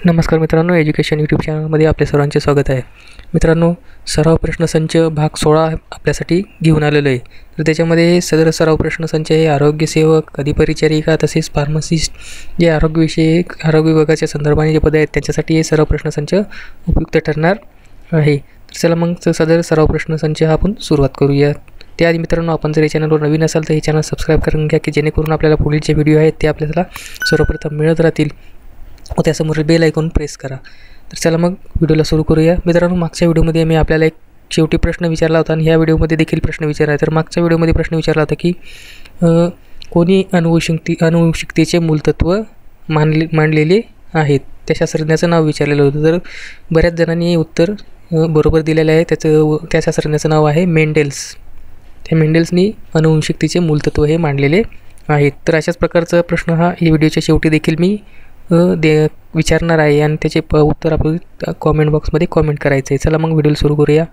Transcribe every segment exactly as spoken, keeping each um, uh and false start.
नमस्कार मित्रांनो, education YouTube चॅनलमध्ये आपल्या सर्वांचे स्वागत आहे. मित्रांनो, सराव प्रश्नसंच भाग सोळा आपल्यासाठी घेऊन आलेलो आहे. तर त्याच्यामध्ये सदर सराव प्रश्नसंच हे आरोग्यसेवक, अधिपरिचारिका तसेच फार्मासिस्ट जे आरोग्यविषयक आरोग्य विभागाच्या संदर्भाने जे पदे आहेत त्यांच्यासाठी हे सराव प्रश्नसंच उपयुक्त ठरणार आहे. तर चला मग सदर सराव प्रश्नसंच हा आपण सुरुवात करूया. त्याआधी मित्रांनो, आपण जर या चॅनलवर नवीन असाल तर हे चॅनल सबस्क्राईब करून घ्या की जेणेकरून आपल्याला पुढील जे व्हिडिओ आहेत ते आपल्याला सर्वप्रथम मिळत राहतील व त्यासमोरील बेल आयकॉन प्रेस करा. तर चला मग व्हिडिओला सुरू करूया. मित्रांनो, मागच्या व्हिडिओमध्ये मी आपल्याला एक शेवटी प्रश्न विचारला होता आणि ह्या व्हिडिओमध्ये देखील प्रश्न विचारला आहे. तर मागच्या व्हिडिओमध्ये प्रश्न विचारला होता की कोणी अनुवंशिकते अनुवंशिकतेचे मूलतत्व मानले मांडलेले आहेत त्या शास्त्रज्ञाचं नाव विचारलेलं होतं. तर बऱ्याच जणांनी उत्तर बरोबर दिलेलं आहे. त्याचं त्या शास्त्रज्ञाचं नाव आहे मेंडेल्स. त्या मेंडेल्सनी अनुवंशिकतेचे मूलतत्व हे मांडलेले आहेत. तर अशाच प्रकारचा प्रश्न हा या व्हिडिओच्या शेवटी देखील मी दे विचारणार आहे आणि त्याचे प उत्तर आपण कॉमेंट बॉक्समध्ये कॉमेंट करायचं आहे. चला मग व्हिडिओ सुरू करूया.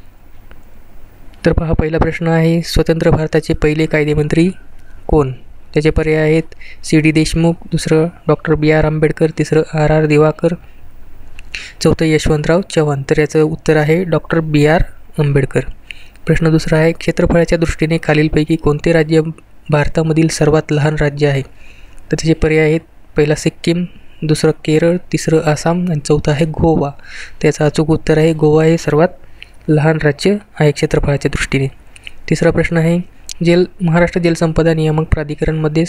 तर पहा, पहिला प्रश्न आहे, स्वतंत्र भारताचे पहिले कायदेमंत्री कोण? त्याचे पर्याय आहेत सी डी देशमुख, दुसरं डॉक्टर बी आर आंबेडकर, तिसरं आर आर दिवाकर, चौथं यशवंतराव चव्हाण. तर याचं उत्तर आहे डॉक्टर बी आर आंबेडकर. प्रश्न दुसरा आहे, क्षेत्रफळाच्या दृष्टीने खालीलपैकी कोणते राज्य भारतामधील सर्वात लहान राज्य आहे? तर त्याचे पर्याय आहेत पहिला सिक्कीम, दुसरं केरळ, तिसरं आसाम आणि चौथं आहे गोवा. त्याचं अचूक उत्तर आहे गोवा हे सर्वात लहान राज्य आहे क्षेत्रफळाच्या दृष्टीने. तिसरा प्रश्न आहे, जल महाराष्ट्र जलसंपदा नियामक प्राधिकरणमध्ये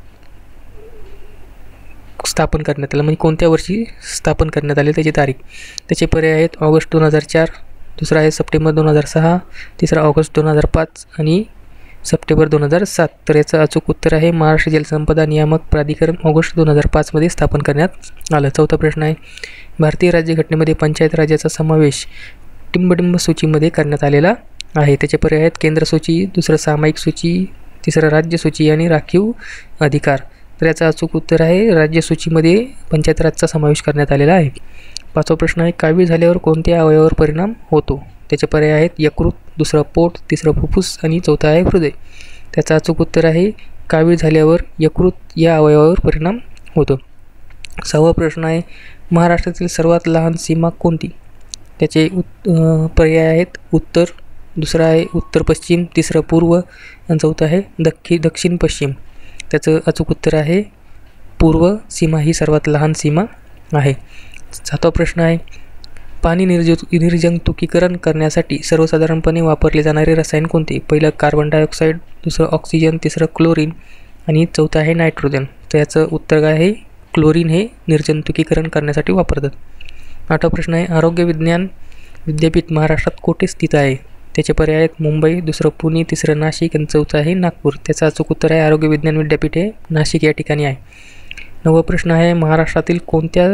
स्थापन करण्यात आलं म्हणजे कोणत्या वर्षी स्थापन करण्यात आले त्याची तारीख? त्याचे पर्याय आहेत ऑगस्ट दोन हजार चार, दुसरा आहे सप्टेंबर दोन हजार सहा, तिसरा ऑगस्ट दोन हजार पाच आणि सप्टेंबर दोन हजार सात. तर याचं अचूक उत्तर आहे महाराष्ट्र जलसंपदा नियामक प्राधिकरण ऑगस्ट दोन हजार पाचमध्ये स्थापन करण्यात आलं. चौथा प्रश्न आहे, भारतीय राज्यघटनेमध्ये पंचायत राज्याचा समावेश टिंबटिंब सूचीमध्ये करण्यात आलेला आहे. त्याचे पर्याय आहेत केंद्र सूची, दुसरं सामायिक सूची, तिसरं राज्य सूची आणि राखीव अधिकार. तर याचं अचूक उत्तर आहे राज्य सूचीमध्ये पंचायत राजचा समावेश करण्यात आलेला आहे. पाचवा प्रश्न आहे, कावीळ झाल्यावर कोणत्या अवयवावर परिणाम होतो? त्याचे पर्याय आहेत यकृत, दुसरं पोट, तिसरं फुफ्फुस आणि चौथं आहे हृदय. त्याचं अचूक उत्तर आहे कावीळ झाल्यावर यकृत या अवयवावर परिणाम होतो. सहावा प्रश्न आहे, महाराष्ट्रातील सर्वात लहान सीमा कोणती? त्याचे उत् पर्याय आहेत उत्तर, दुसरं आहे उत्तर पश्चिम, तिसरं पूर्व आणि चौथं आहे दक्षि दक्षिण पश्चिम. त्याचं अचूक उत्तर आहे पूर्व सीमा ही सर्वात लहान सीमा आहे. सातवा प्रश्न आहे, पाणी निर्ज निर्जंतुकीकरण करण्यासाठी सर्वसाधारणपणे वापरले जाणारे रसायन कोणते? पहिलं कार्बन डायऑक्साईड, दुसरं ऑक्सिजन, तिसरं क्लोरीन आणि चौथं आहे नायट्रोजन. तर याचं उत्तर काय आहे क्लोरीन हे निर्जंतुकीकरण करण्यासाठी वापरतात. आठवा प्रश्न आहे, आरोग्य विज्ञान विद्यापीठ महाराष्ट्रात कोठे स्थित आहे? त्याचे पर्याय आहेत मुंबई, दुसरं पुणे, तिसरं नाशिक आणि चौथं आहे नागपूर. त्याचं अचूक उत्तर आहे आरोग्य विज्ञान विद्यापीठ हे नाशिक या ठिकाणी आहे. नववा प्रश्न आहे, महाराष्ट्रातील कोणत्या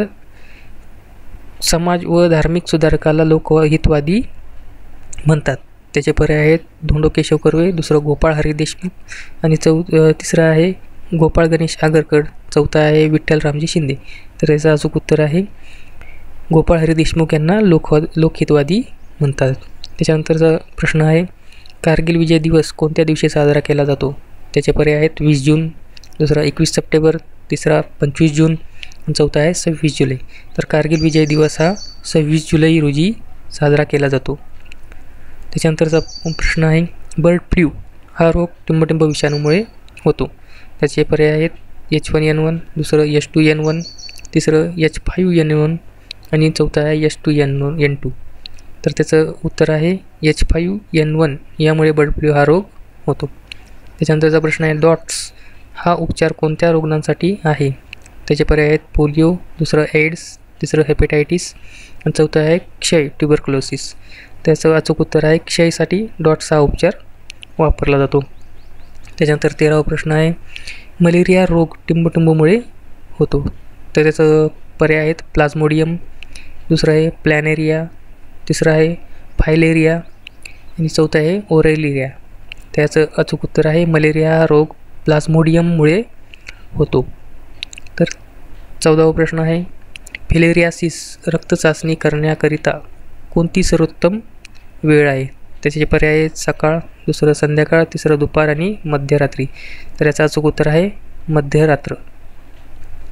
समाज व धार्मिक सुधारकाला लोकहितवादी म्हणतात? त्याचे पर्याय आहेत धोंडो केशव कर्वे, दुसरं गोपाळ हरी देशमुख आणि चौ तिसरं आहे गोपाळ गणेश आगरकर, चौथा आहे विठ्ठल रामजी शिंदे. तर याचं अचूक उत्तर आहे गोपाळ हरी देशमुख यांना लोक लोकहितवादी म्हणतात. त्याच्यानंतरचा प्रश्न आहे, कारगिल विजय दिवस कोणत्या दिवशी साजरा केला जातो? त्याचे पर्याय आहेत वीस जून, दुसरा एकवीस सप्टेंबर, तिसरा पंचवीस जून आणि चौथा आहे सव्वीस जुलै. तर कारगिल विजय दिवस हा सव्वीस जुलै रोजी साजरा केला जातो. त्याच्यानंतरचा प्रश्न आहे, बर्ड फ्लू हा रोग टिंबटिंब विषाणूमुळे होतो. त्याचे पर्याय आहेत एच वन एन वन, दुसरं एच टू एन वन, तिसरं एच फाईव्ह एन वन आणि चौथं आहे H two N one N two. तर त्याचं उत्तर आहे एच फाईव्ह एन वन यामुळे बर्ड फ्लू हा रोग होतो. त्याच्यानंतरचा प्रश्न आहे, डॉट्स हा उपचार कोणत्या रुग्णांसाठी आहे? त्याचे पर्याय आहेत पोलिओ, दुसरं एड्स, तिसरं हेपेटायटिस आणि चौथं आहे क्षय ट्युबरक्लोसिस. त्याचं अचूक उत्तर आहे क्षयसाठी डॉट्स हा उपचार वापरला जातो. त्याच्यानंतर तेरावा प्रश्न आहे, मलेरिया रोग टिंबटिंबमुळे होतो. तर त्याचं पर्याय आहेत प्लाझ्मोडियम, दुसरं आहे प्लॅनेरिया, तिसरं आहे फायलेरिया आणि चौथं आहे ओरेलिरिया. त्याचं अचूक उत्तर आहे मलेरिया रोग प्लाझ्मोडियममुळे होतो. तर चौदावा प्रश्न आहे, फिलेरियासिस रक्त चाचणी करण्याकरिता कोणती सर्वोत्तम वेळ आहे? त्याचे पर्याय आहेत सकाळ, दुसरं संध्याकाळ, तिसरं दुपार आणि मध्यरात्री. तर याचं अचूक उत्तर आहे मध्यरात्र.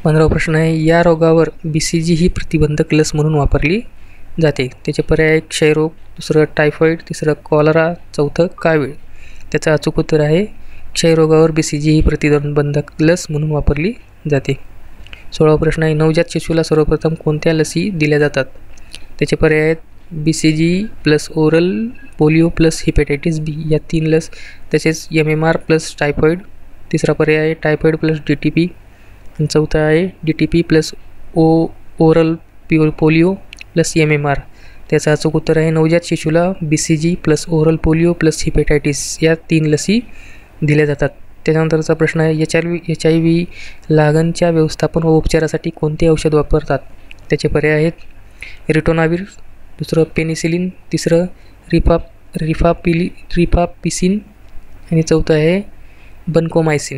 पंधरावा प्रश्न आहे, या रोगावर बी सी जी ही प्रतिबंधक लस म्हणून वापरली जाते. त्याचे पर्याय क्षयरोग, दुसरं टायफॉईड, तिसरं कॉलरा, चौथं कावीळ. त्याचं अचूक उत्तर आहे क्षयरोगावर बी सी जी ही प्रतिबंधक लस म्हणून वापरली जाते. सोळावा प्रश्न आहे, नवजात शिशूला सर्वप्रथम कोणत्या लसी दिल्या जातात. त्याचे पर्याय आहेत B C G plus oral, polio plus hepatitis B या तीन लस, तसेच M M R plus typhoid. तिसरा पर्याय आहे typhoid plus D T P आणि चौथा आहे D T P plus O oral पिओ polio plus M M R. त्याचं अचूक उत्तर आहे नवजात शिशूला B C G plus oral polio plus hepatitis या तीन लसी दिल्या जातात. त्याच्यानंतरचा प्रश्न आहे, H I V H I V लागणच्या व्यवस्थापन व उपचारासाठी कोणते औषध वापरतात. त्याचे पर्याय आहेत रिटोनाविर, दुसरं पेनिसिलिन, तिसरं रिफा रिफापिली रिफापिसिन आणि चौथं आहे बन्कोमायसिन.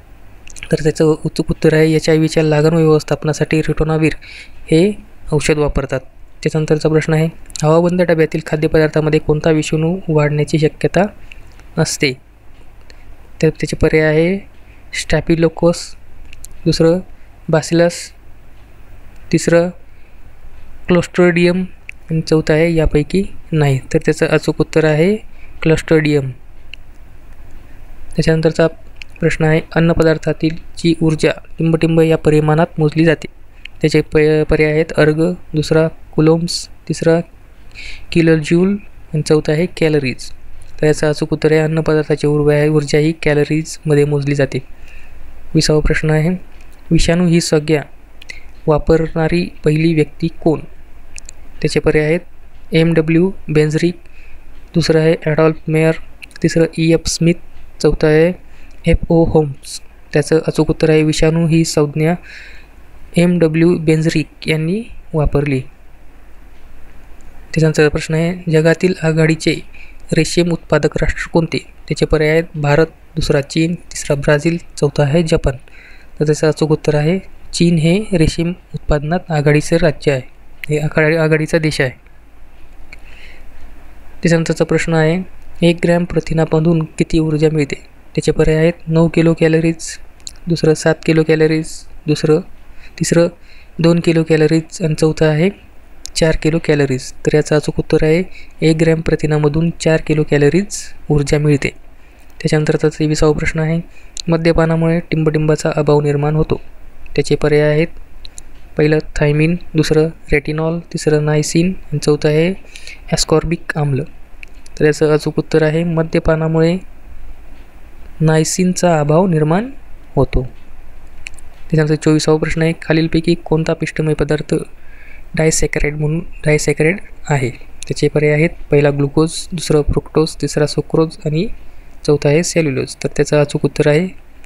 तर त्याचं अचूक उत्तर आहे एच आय व्हीच्या लागण व्यवस्थापनासाठी रिटोनाविर हे औषध वापरतात. त्याच्यानंतरचा प्रश्न आहे, हवाबंद डब्यातील खाद्यपदार्थामध्ये कोणता विषाणू वाढण्याची शक्यता असते. तर त्याचे पर्याय आहे स्टॅफिलोकोकस, दुसरं बासिलस, तिसरं क्लोस्ट्रिडियम आणि चौथं आहे यापैकी नाही. तर त्याचं अचूक उत्तर आहे क्लोस्ट्रिडियम. त्याच्यानंतरचा प्रश्न आहे, अन्नपदार्थातील जी ऊर्जा टिंबटिंब या परिमाणात मोजली जाते. त्याचे प पर्याय आहेत अर्ग, दुसरा कुलोम्स, तिसरा किलोजूल आणि चौथा आहे कॅलरीज. तर याचं अचूक उत्तर आहे अन्नपदार्थाची ऊर्जा ऊर्जा ही कॅलरीजमध्ये मोजली जाते. विसावा प्रश्न आहे, विषाणू ही संज्ञा वापरणारी पहिली व्यक्ती कोण. त्याचे पर्याय आहेत एम डब्ल्यू बेन्झरिक, दुसरं आहे ॲडॉल्फ मेयर, तिसरं ई एफ स्मिथ, चौथं आहे एफ ओ होम्स. त्याचं अचूक उत्तर आहे विषाणू ही संज्ञा एम डब्ल्यू बेन्झरिक यांनी वापरली. त्याच्यानंतर प्रश्न आहे, जगातील आघाडीचे रेशीम उत्पादक राष्ट्र कोणते. त्याचे पर्याय आहेत भारत, दुसरा चीन, तिसरा ब्राझील, चौथा आहे जपान. तर त्याचं अचूक उत्तर आहे चीन हे रेशीम उत्पादनात आघाडीचे राज्य आहे, हे आघाडी आघाडीचा देश आहे. त्याच्यानंतरचा प्रश्न आहे, एक ग्रॅम प्रथिनामधून किती ऊर्जा मिळते. त्याचे पर्याय आहेत नऊ किलो कॅलरीज, दुसरं सात किलो कॅलरीज, दुसरं तिसरं दोन किलो कॅलरीज आणि चौथं आहे चार किलो कॅलरीज. तर याचं अचूक उत्तर आहे एक ग्रॅम प्रथिनामधून चार किलो कॅलरीज ऊर्जा मिळते. त्याच्यानंतरचा तेविसावा प्रश्न आहे, मद्यपानामुळे टिंबटिंबाचा अभाव निर्माण होतो. त्याचे पर्याय आहेत पहिलं थायमिन, दुसरं रेटिनॉल, तिसरं नायसिन आणि चौथं आहे ॲस्कॉर्बिक आम्ल. तर याचं अचूक उत्तर आहे मद्यपानामुळे नायसिनचा अभाव निर्माण होतो. त्याच्यानंतर चोवीसावा प्रश्न आहे, खालीलपैकी कोणता पिष्टमय पदार्थ डायसॅकराइड म्हणून डायसॅकराइड आहे. त्याचे पर्याय आहेत पहिला ग्लुकोज, दुसरं फ्रुक्टोज, तिसरा सुक्रोज आणि चौथा आहे सेल्युलोज. तर त्याचं अचूक उत्तर आहे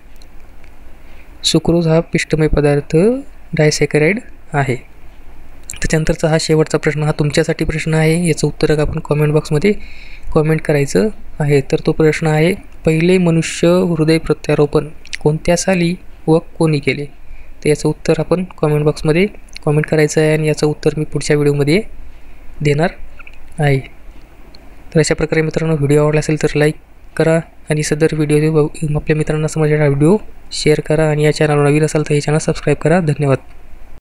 सुक्रोज हा पिष्टमय पदार्थ डायसॅकराइड आहे. त्याच्यानंतरचा हा शेवटचा प्रश्न हा तुमच्यासाठी प्रश्न आहे. याचं उत्तर आपण कॉमेंट बॉक्समध्ये कॉमेंट करायचं आहे. तर तो प्रश्न आहे, पहिले मनुष्य हृदय प्रत्यारोपण कोणत्या साली व कोणी केले. तर याचं उत्तर आपण कॉमेंट बॉक्समध्ये कॉमेंट करायचं आहे आणि याचं उत्तर मी पुढच्या व्हिडिओमध्ये देणार आहे. तर अशा प्रकारे मित्रांनो, व्हिडिओ आवडला असेल तर लाईक करा आणि सदर व्हिडिओ आपल्या मित्रांना समजणारा व्हिडिओ शेअर करा आणि या चॅनलवर नवीन असाल तर हे चॅनल सबस्क्राईब करा. धन्यवाद.